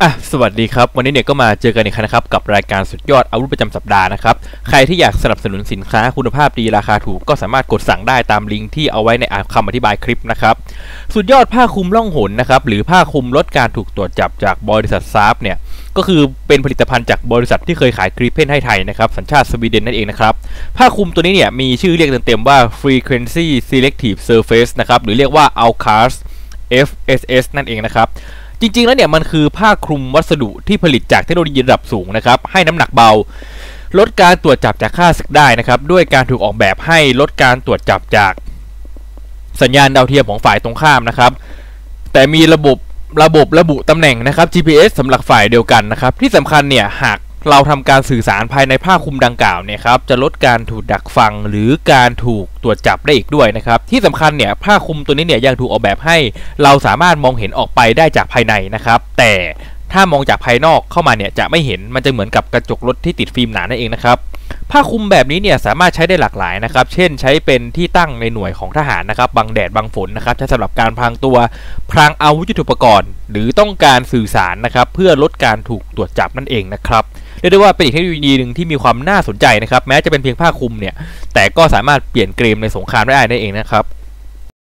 สวัสดีครับวันนี้เนี่ยก็มาเจอกันอีกครั้งนะครับกับรายการสุดยอดอาวุธประจำสัปดาห์นะครับใครที่อยากสนับสนุนสินค้าคุณภาพดีราคาถูกก็สามารถกดสั่งได้ตามลิงก์ที่เอาไว้ในคำอธิบายคลิปนะครับสุดยอดผ้าคลุมล่องหนนะครับหรือผ้าคลุมลดการถูกตรวจจับจากบริษัทซาฟเนี่ยก็คือเป็นผลิตภัณฑ์จากบริษัทที่เคยขายกริปเพนให้ไทยนะครับสัญชาติสวีเดนนั่นเองนะครับผ้าคลุมตัวนี้เนี่ยมีชื่อเรียกเต็มๆว่า Frequency Selective Surface นะครับหรือเรียกว่า Alcast FSS นั่นเองนะครับจริงๆแล้วเนี่ยมันคือผ้าคลุมวัสดุที่ผลิตจากเทคโนโลยีระดับสูงนะครับให้น้ำหนักเบาลดการตรวจจับจากค่าศึกได้นะครับด้วยการถูกออกแบบให้ลดการตรวจจับจากสัญญาณดาวเทียมของฝ่ายตรงข้ามนะครับแต่มีระบบระบุตำแหน่งนะครับ GPS สำหรับฝ่ายเดียวกันนะครับที่สำคัญเนี่ยหากเราทำการสื่อสารภายในผ้าคลุมดังกล่าวเนี่ยครับจะลดการถูกดักฟังหรือการถูกตรวจจับได้อีกด้วยนะครับที่สำคัญเนี่ยผ้าคลุมตัวนี้เนี่ยยังถูกออกแบบให้เราสามารถมองเห็นออกไปได้จากภายในนะครับแต่ถ้ามองจากภายนอกเข้ามาเนี่ยจะไม่เห็นมันจะเหมือนกับกระจกรถที่ติดฟิล์มหนานั่นเองนะครับผ้าคลุมแบบนี้เนี่ยสามารถใช้ได้หลากหลายนะครับเช่นใช้เป็นที่ตั้งในหน่วยของทหารนะครับบังแดดบังฝนนะครับใช้สำหรับการพรางตัวพรางอาวุธยุทโธปกรณ์หรือต้องการสื่อสารนะครับเพื่อลดการถูกตรวจจับนั่นเองนะครับเรียกได้ว่าเป็นอีกเทคโนโลยีหนึ่งที่มีความน่าสนใจนะครับแม้จะเป็นเพียงผ้าคลุมเนี่ยแต่ก็สามารถเปลี่ยนเกมในสงครามได้นั่นเองนะครับ